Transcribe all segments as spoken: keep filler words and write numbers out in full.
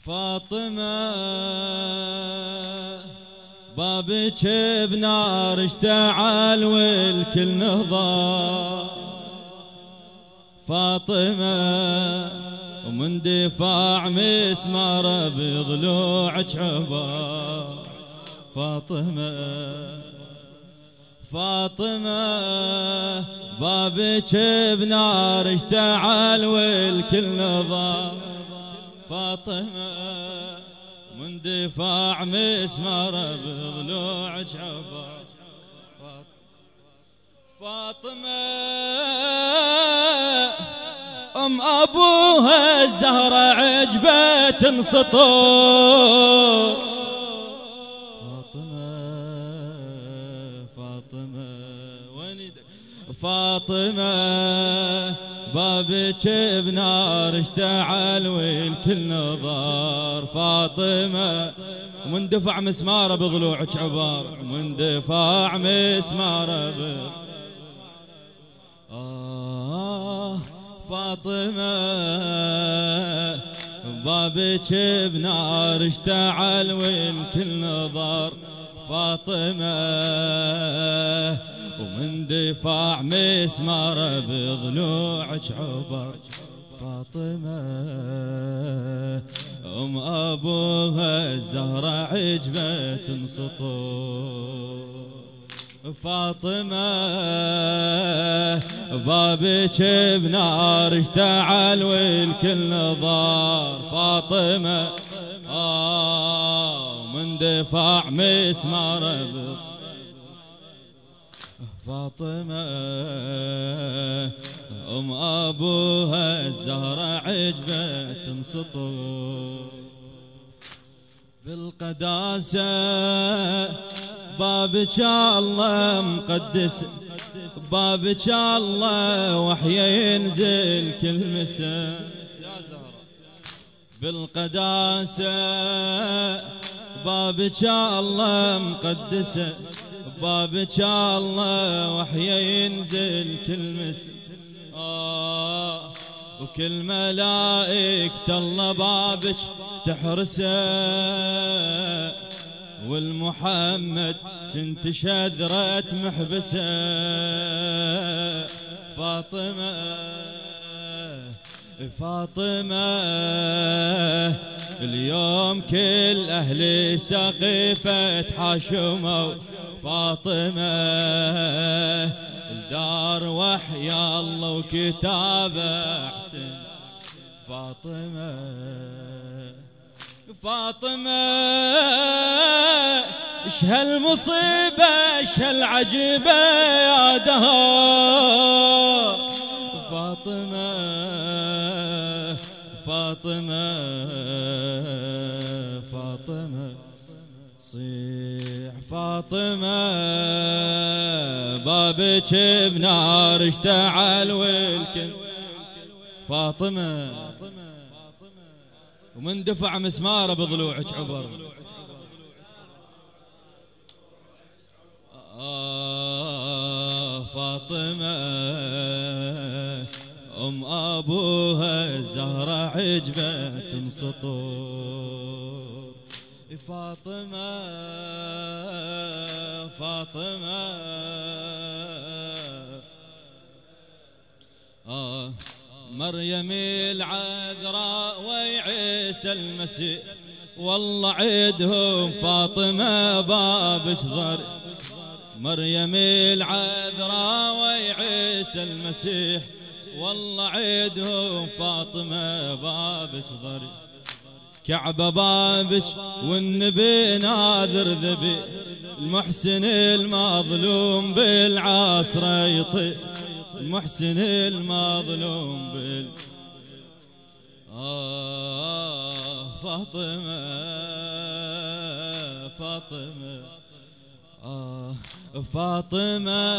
فاطمة بابك بنار اشتعل والكل نهضى. فاطمة ومن دفاع مسمار بضلوعك عبار. فاطمة فاطمة بابك بنار اشتعل والكل نهضى. فاطمة من دفاع مسمار بضلوعك عبار. فاطمة أم أبوها الزهرة عجبة تنسطور. فاطمة فاطمة وين فاطمة بابك بنار اشتعل والكل نظار. فاطمة من دفع مسمارة بضلوعك عبار. من دفاع مسمارة بضلوعك آه. فاطمة بابك بنار اشتعل والكل نظار. فاطمة ومن دفاع مسمار بضلوعك عبر. فاطمة أم أبوها الزهرة عجبة تنسطور. فاطمة بابك بنار اشتعل والكل نظار. فاطمة آه من دفاع مسمار. فاطمة أم أبوها الزهرة عجبة تنسطور. بالقداسة بابك الله مقدس. بابك الله وحي ينزل كل مساء. بالقداسة بابك الله مقدسة. بابك الله وحي ينزل كل مساء. آه وكل ملائكة الله بابك تحرسه. والمحمد كنت شذرة محبسة. فاطمة فاطمة اليوم كل أهل سقيفة تحاشموا. فاطمة الدار وحي الله وكتابه. فاطمة فاطمة اش هالمصيبة اش هالعجيبة يا دهر. فاطمة فاطمة فاطمة صيح. فاطمة بابك بنار اشتعل والكل. فاطمة ومن دفع مسماره بضلوعك عبر. آه فاطمة أم أبوها الزهرة عجبة تنسطور. فاطمة فاطمة آه مريم العذراء وعيسى المسيح والله عيدهم. فاطمة بابك ضر. مريم العذراء وعيسى المسيح والله عيدهم. فاطمة بابك ضر. كعبة بابك والنبي ناذر ذبي. المحسن المظلوم بالعصر يطير. المحسن المظلوم بال آه فاطمة فاطمة آه فاطمة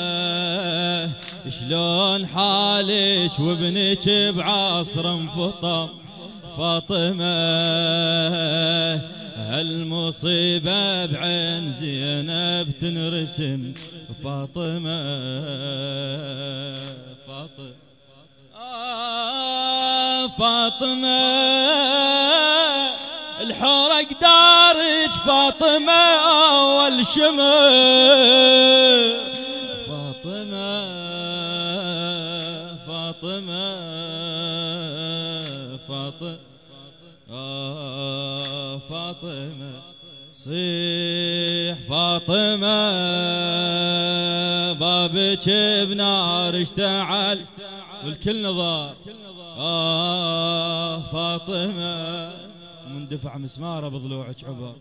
شلون حالك وابنك بعصر انفطم. فاطمة هالمصيبة بعين زينب تنرسم. فاطمة فاطمة آه فاطمة الحورق دارج فاطمة أول شمر. فاطمة فاطمة فاطمة آه فاطمة صيح فاطمة بابك بنار اشتعل والكل نظار. آه فاطمة مندفع مسمارة بضلوعك عبر.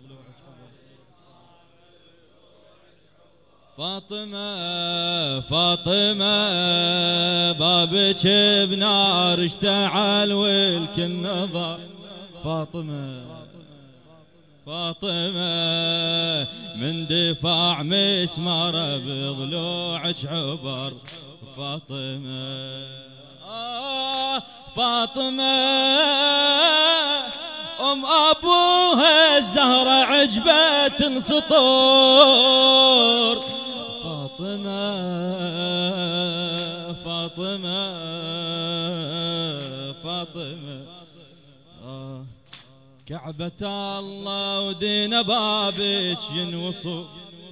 فاطمة فاطمة بابك بنار اشتعل والكل نظر. فاطمة فاطمة من دفاع مسمارة بضلوعك عبر. فاطمة آه فاطمة أم أبوها الزهرة عجبة سطور. فاطمة فاطمة فاطمة آه كعبة الله ودين بابك ينوصف.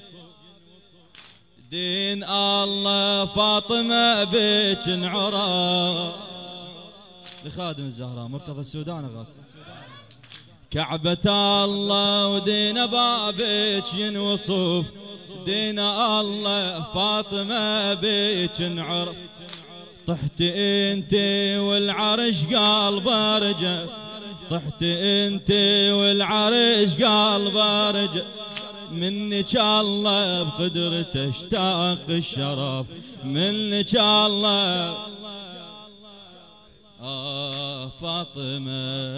دين الله فاطمة بك انعرى. لخادم الزهراء مرتضى السودان غات. كعبة الله ودين بابك ينوصف. دين الله فاطمة بك انعرف. طحت انت والعرش قلب رجف. طحت انت والعرش قلب رجف. منك الله بقدرته اشتاق الشرف. منك الله آه فاطمة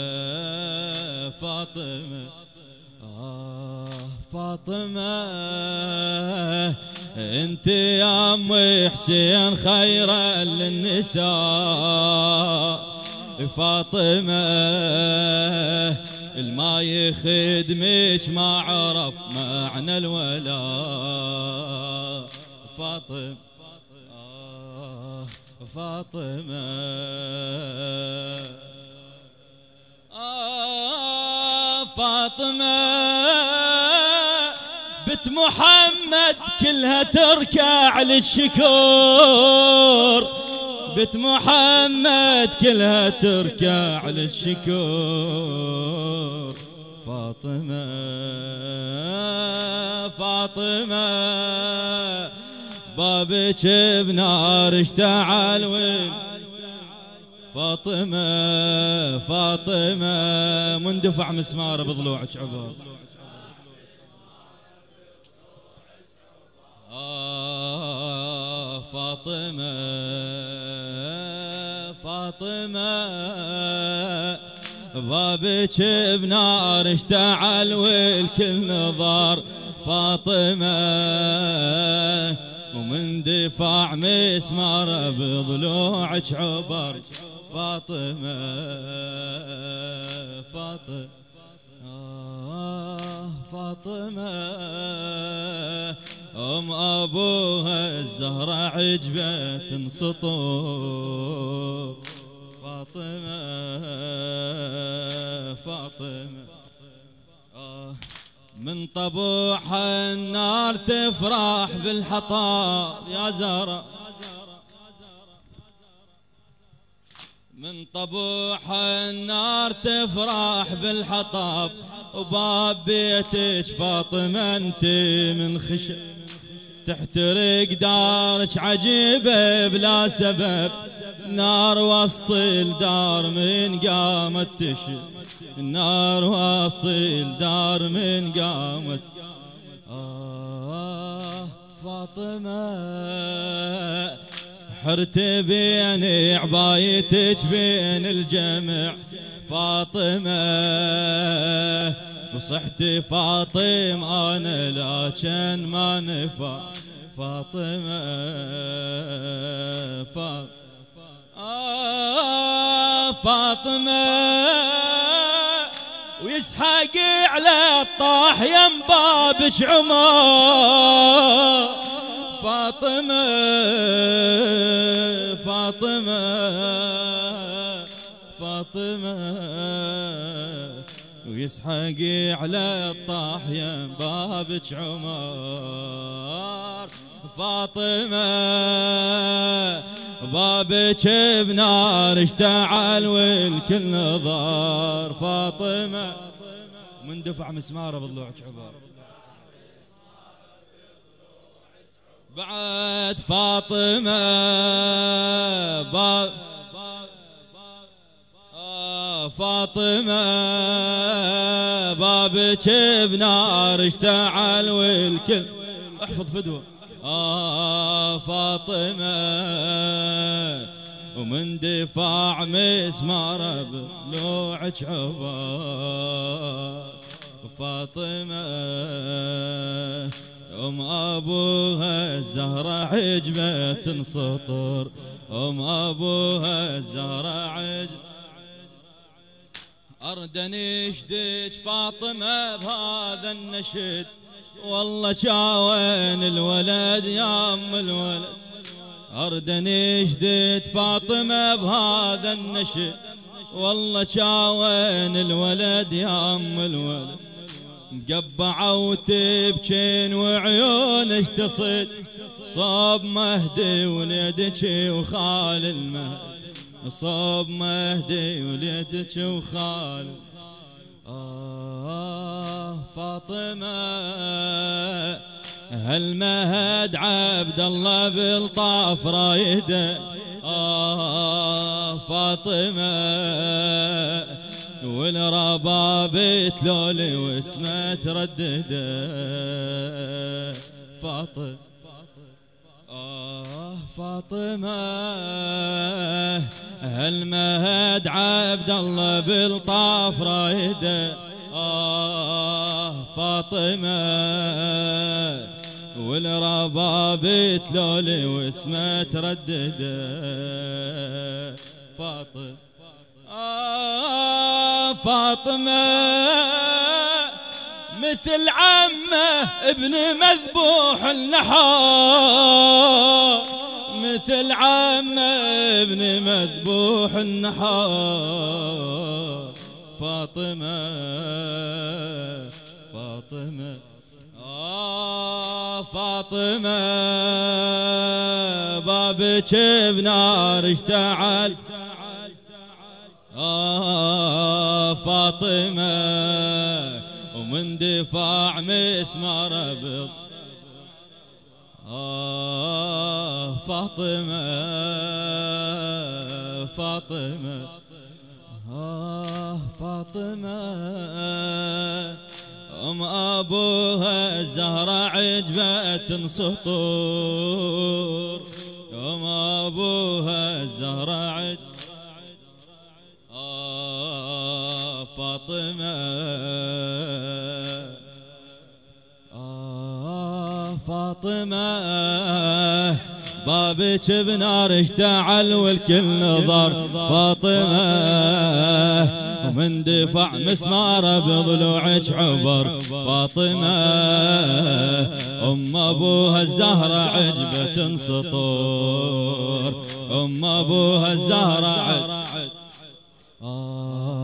فاطمة آه فاطمة انت يا ام حسين خيرا للنساء. فاطمة الما يخدمك ما عرف معنى الولاء. فاطمة آه فاطمة آه فاطمة بنت محمد كلها تركع للشكور. بنت محمد كلها تركع للشكور. فاطمة فاطمة بابك بنار اشتعل وين. فاطمة فاطمة مندفع مسمار بضلوعك عبر. آه فاطمة فاطمة بابك بنار اشتعل والكل نظار. فاطمة ومن دفاع مسمار بضلوعك عبر. فاطمة فاطمة آه فاطمة أم أبوها الزهرة عجبة سطور. فاطمة فاطمة آه من طبوحها النار تفرح بالحطاب يا زهرة. من طبوحها النار تفرح بالحطاب. وباب بيتك فاطمة انت من خشب. تحترق دارك عجيبة بلا سبب. نار وسط الدار من قامت تشب. النار وسط الدار من قامت. آه فاطمة حرت بين عبايتك بين الجمع. فاطمة وصحت فاطمة أنا لكن ما نفع. فاطمة فاطمة آه فاطمة ويسحق على الطاح يم بابك عمر. فاطمة فاطمة فاطمة ويسحقي على الطاحية بابك عمر. فاطمة بابك بنار اشتعل والكل نظر. فاطمة من دفع مسماره بضلوعك عبر. بعد فاطمة باب آه فاطمة بابك بنار اشتعل والكل احفظ فدوة. آه فاطمة ومن دفاع مسماره بضلوعك عبر. فاطمة أم أبوها الزهرة عجبة تنسطر. أم أبوها الزهرة عجبة أرد أنشدك فاطمة بهذا النشد. والله شاوين الولد يا أم الولد. أرد أنشدك فاطمة بهذا النشد. والله شاوين الولد يا أم الولد. مقبعة وتبكين وعيونك تصد صوب مهدي وليدك وخال المهد. صوب مهدي وليدك وخال. آه فاطمة هالمهد عبد الله بالطاف رايده. آه فاطمة والرباب تلولي واسمه تردده. فاطمة آه فاطمة هالمهد عبد الله بالطاف رايده. آه فاطمة والرباب تلولي واسمه تردده. فاطمة آه فاطمة مثل عمه ابن مذبوح النحار. مثل عمه ابن مذبوح النحار. فاطمة فاطمة آه فاطمة بابك بنار اشتعل. آه فاطمة ومن دفاع مسماره بض. آه فاطمة فاطمة آه فاطمة أم أبوها الزهرة عجبة تنسطر. أم أبوها الزهرة عجبة. آه فاطمة آه فاطمة بابك بنار اشتعل والكل نظر. فاطمة ومن دفع مسماره بضلوعك عبر. فاطمة أم أبوها الزهرة عجبة تنسطر. أم أبوها الزهرة عجبة آه